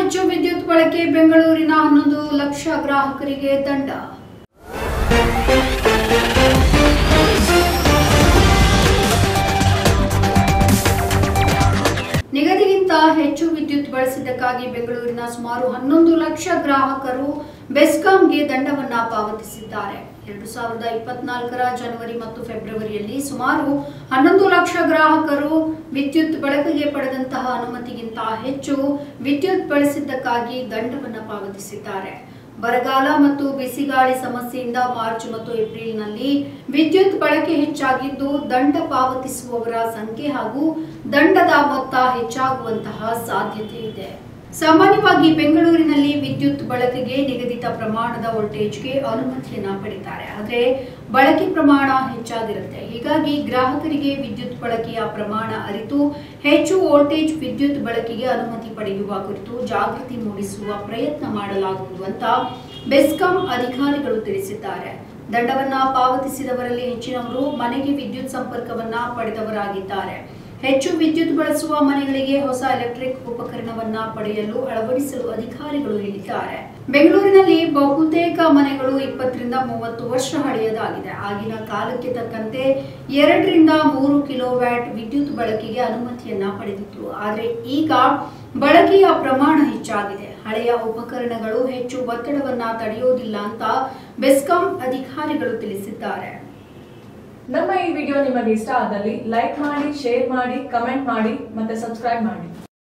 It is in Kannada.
ಹೆಚ್ಚು ವಿದ್ಯುತ್ ಬಳಕೆ ಬೆಂಗಳೂರಿನ 11 ಲಕ್ಷ ಗ್ರಾಹಕರಿಗೆ ದಂಡ. ನಿಗದಿಗಿಂತ ಹೆಚ್ಚು ವಿದ್ಯುತ್ ಬಳಸಿದ್ದಕ್ಕಾಗಿ ಬೆಂಗಳೂರಿನ ಸುಮಾರು 11 ಲಕ್ಷ ಗ್ರಾಹಕರು ಬೆಸ್ಕಾಂಗೆ ದಂಡವನ್ನ ಪಾವತಿಸಿದ್ದಾರೆ. 2024ರ ಜನವರಿ ಮತ್ತು ಫೆಬ್ರವರಿಯಲ್ಲಿ ಸುಮಾರು 11 ಲಕ್ಷ ಗ್ರಾಹಕರು ವಿದ್ಯುತ್ ಬಳಕೆಗೆ ಪಡೆದಂತಹ ಅನುಮತಿಗಿಂತ ಹೆಚ್ಚು ವಿದ್ಯುತ್ ಬಳಸಿದ್ದಕ್ಕಾಗಿ ದಂಡವನ್ನು ಪಾವತಿಸಿದ್ದಾರೆ. ಬರಗಾಲ ಮತ್ತು ಬಿಸಿಗಾಳಿ ಸಮಸ್ಯೆಯಿಂದ ಮಾರ್ಚ್ ಮತ್ತು ಏಪ್ರಿಲ್ನಲ್ಲಿ ವಿದ್ಯುತ್ ಬಳಕೆ ಹೆಚ್ಚಾಗಿದ್ದು ದಂಡ ಪಾವತಿಸುವವರ ಸಂಖ್ಯೆ ಹಾಗೂ ದಂಡದ ಮೊತ್ತ ಹೆಚ್ಚಾಗುವಂತಹ ಸಾಧ್ಯತೆ ಇದೆ. ಸಾಮಾನ್ಯವಾಗಿ ಬೆಂಗಳೂರಿನಲ್ಲಿ ವಿದ್ಯುತ್ ಬಳಕೆಗೆ ನಿಗದಿತ ಪ್ರಮಾಣದ ವೋಲ್ಟೇಜ್ಗೆ ಅನುಮತಿಯನ್ನ ಪಡೆಯುತ್ತಾರೆ. ಆದರೆ ಬಳಕೆ ಪ್ರಮಾಣ ಹೆಚ್ಚಾಗಿರುತ್ತೆ. ಹೀಗಾಗಿ ಗ್ರಾಹಕರಿಗೆ ವಿದ್ಯುತ್ ಬಳಕೆಯ ಪ್ರಮಾಣ ಅರಿತು ಹೆಚ್ಚು ವೋಲ್ಟೇಜ್ ವಿದ್ಯುತ್ ಬಳಕೆಗೆ ಅನುಮತಿ ಪಡೆಯುವ ಕುರಿತು ಜಾಗೃತಿ ಮೂಡಿಸುವ ಪ್ರಯತ್ನ ಮಾಡಲಾಗುವುದು ಅಂತ ಬೆಸ್ಕಾಂ ಅಧಿಕಾರಿಗಳು ತಿಳಿಸಿದ್ದಾರೆ. ದಂಡವನ್ನ ಪಾವತಿಸಿದವರಲ್ಲಿ ಹೆಚ್ಚಿನವರು ಮನೆಗೆ ವಿದ್ಯುತ್ ಸಂಪರ್ಕವನ್ನ ಪಡೆದವರಾಗಿದ್ದಾರೆ. ಹೆಚ್ಚು ವಿದ್ಯುತ್ ಬಳಸುವ ಮನೆಗಳಿಗೆ ಹೊಸ ಎಲೆಕ್ಟ್ರಿಕ್ ಉಪಕರಣವನ್ನ ಪಡೆಯಲು ಅಳವಡಿಸಲು ಅಧಿಕಾರಿಗಳು ಹೇಳಿದ್ದಾರೆ. ಬೆಂಗಳೂರಿನಲ್ಲಿ ಬಹುತೇಕ ಮನೆಗಳು 20 ರಿಂದ 30 ವರ್ಷ ಹಳೆಯದಾಗಿದೆ. ಆಗಿನ ಕಾಲಕ್ಕೆ ತಕ್ಕಂತೆ 2 ರಿಂದ 3 ಕಿಲೋವ್ಯಾಟ್ ವಿದ್ಯುತ್ ಬಳಕೆಗೆ ಅನುಮತಿಯನ್ನ ಪಡೆದಿತ್ತು. ಆದರೆ ಈಗ ಬಳಕೆಯ ಪ್ರಮಾಣ ಹೆಚ್ಚಾಗಿದೆ. ಹಳೆಯ ಉಪಕರಣಗಳು ಹೆಚ್ಚು ಒತ್ತಡವನ್ನ ತಡೆಯುವುದಿಲ್ಲ ಅಂತ ಬೆಸ್ಕಾಂ ಅಧಿಕಾರಿಗಳು ತಿಳಿಸಿದ್ದಾರೆ. ನಮ್ಮ ಈ ವಿಡಿಯೋ ನಿಮಗೆ ಇಷ್ಟ ಆದಲ್ಲಿ ಲೈಕ್ ಮಾಡಿ, ಶೇರ್ ಮಾಡಿ, ಕಮೆಂಟ್ ಮಾಡಿ ಮತ್ತೆ ಸಬ್ಸ್ಕ್ರೈಬ್ ಮಾಡಿ.